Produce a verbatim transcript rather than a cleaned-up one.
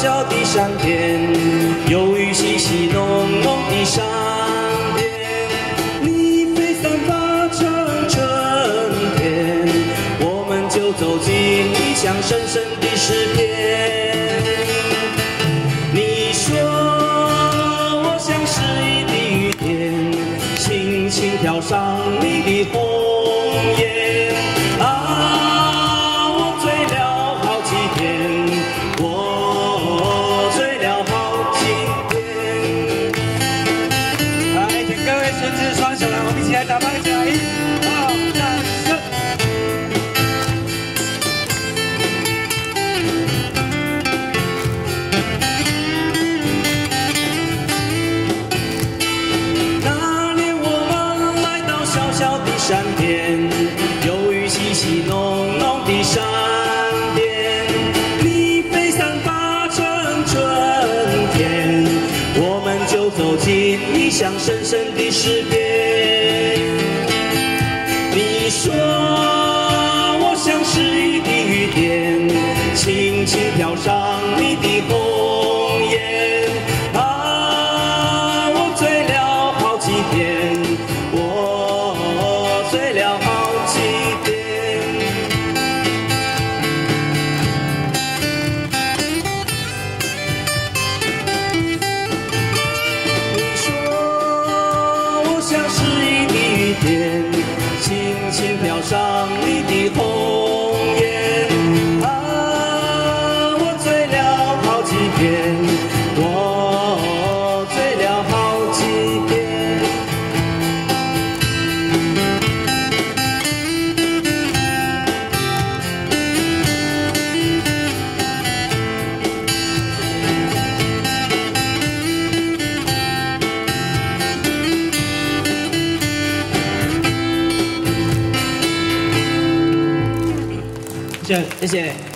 小的闪电，忧郁细细浓浓的闪电，你飞散发成春天，我们就走进异乡深深的诗篇。你说我像诗意的雨点，轻轻飘上你的红颜啊。 双手来，我们一起来打拍起来！一、二、三、四。那年我们来到小小的山边，忧郁细细浓浓的闪电，你飞散发成春天，我们就走进异乡深深的诗篇。 你说我像诗意的雨点，轻轻飘上你的红颜啊！我醉了好几遍，我醉了好几遍。你说我像诗意的雨点。 轻轻飘上你的红颜啊！我醉了好几遍，我醉了好几遍。谢谢，谢谢。